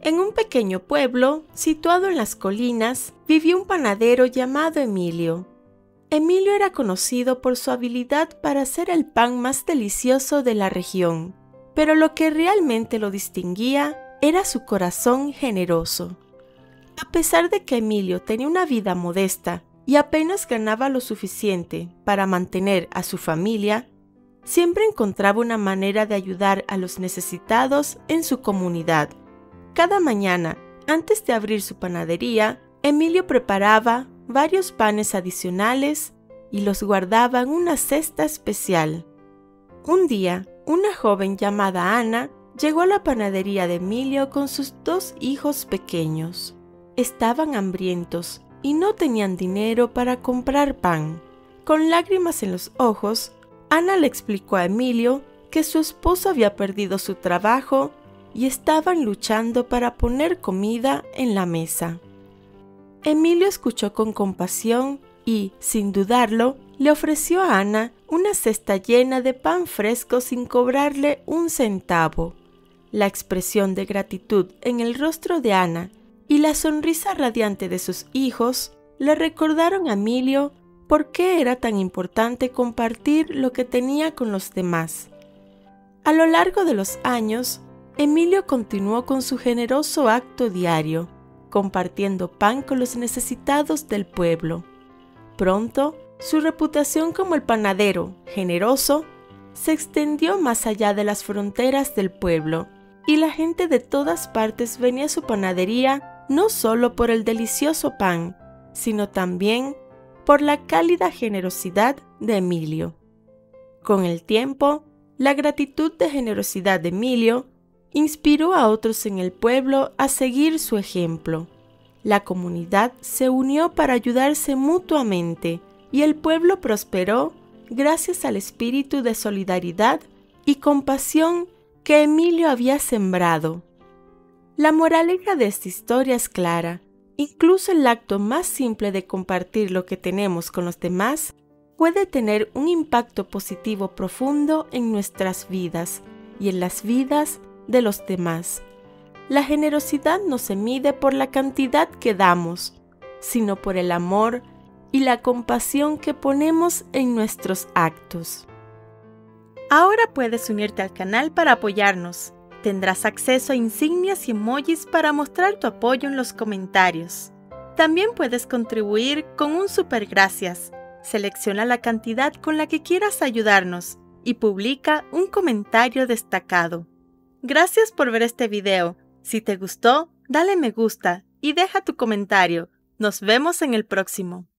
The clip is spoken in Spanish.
En un pequeño pueblo, situado en las colinas, vivía un panadero llamado Emilio. Emilio era conocido por su habilidad para hacer el pan más delicioso de la región, pero lo que realmente lo distinguía era su corazón generoso. A pesar de que Emilio tenía una vida modesta y apenas ganaba lo suficiente para mantener a su familia, siempre encontraba una manera de ayudar a los necesitados en su comunidad. Cada mañana, antes de abrir su panadería, Emilio preparaba varios panes adicionales y los guardaba en una cesta especial. Un día, una joven llamada Ana llegó a la panadería de Emilio con sus 2 hijos pequeños. Estaban hambrientos y no tenían dinero para comprar pan. Con lágrimas en los ojos, Ana le explicó a Emilio que su esposo había perdido su trabajo y estaban luchando para poner comida en la mesa. Emilio escuchó con compasión y, sin dudarlo, le ofreció a Ana una cesta llena de pan fresco sin cobrarle un centavo. La expresión de gratitud en el rostro de Ana y la sonrisa radiante de sus hijos le recordaron a Emilio por qué era tan importante compartir lo que tenía con los demás. A lo largo de los años, Emilio continuó con su generoso acto diario, compartiendo pan con los necesitados del pueblo. Pronto, su reputación como el panadero generoso se extendió más allá de las fronteras del pueblo, y la gente de todas partes venía a su panadería no solo por el delicioso pan, sino también por la cálida generosidad de Emilio. Con el tiempo, la gratitud de generosidad de Emilio inspiró a otros en el pueblo a seguir su ejemplo. La comunidad se unió para ayudarse mutuamente y el pueblo prosperó gracias al espíritu de solidaridad y compasión que Emilio había sembrado. La moraleja de esta historia es clara. Incluso el acto más simple de compartir lo que tenemos con los demás puede tener un impacto positivo profundo en nuestras vidas y en las vidas de los demás. La generosidad no se mide por la cantidad que damos, sino por el amor y la compasión que ponemos en nuestros actos. Ahora puedes unirte al canal para apoyarnos. Tendrás acceso a insignias y emojis para mostrar tu apoyo en los comentarios. También puedes contribuir con un super gracias. Selecciona la cantidad con la que quieras ayudarnos y publica un comentario destacado. Gracias por ver este video. Si te gustó, dale me gusta y deja tu comentario. Nos vemos en el próximo.